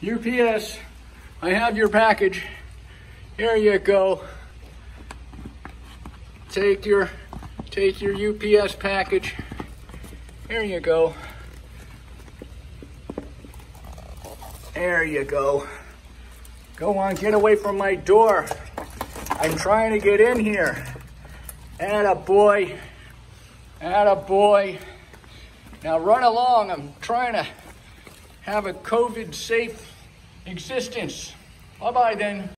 UPS, I have your package. Here you go. Take your UPS package. Here you go. There you go. Go on, get away from my door. I'm trying to get in here. Attaboy. Attaboy. Now run along. I'm trying to have a COVID-safe existence. Bye-bye then.